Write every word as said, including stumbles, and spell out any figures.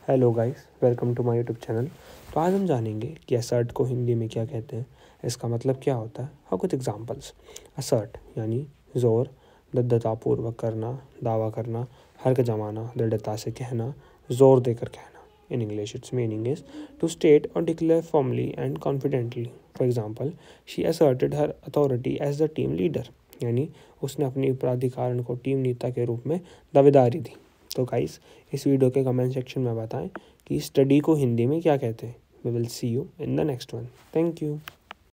Hello guys, welcome to my YouTube channel. तो आज हम जानेंगे कि असर्ट को हिंदी में क्या कहते हैं, इसका मतलब क्या होता है और कुछ एग्जांपल्स। असर्ट यानी ज़ोर, दृढ़तापूर्वक करना, दावा करना, हर्क जमाना, दृढ़ता से कहना, ज़ोर देकर कहना। In English its meaning is to state और declare formally and confidently. For example, she asserted her authority as the team leader, यानी उसने अपनी प्राधिकरण को टीम नेता के रूप में दावेदारी दी। तो गाइस, इस वीडियो के कमेंट सेक्शन में बताएं कि स्टडी को हिंदी में क्या कहते हैं। We will see you in the next one. Thank you.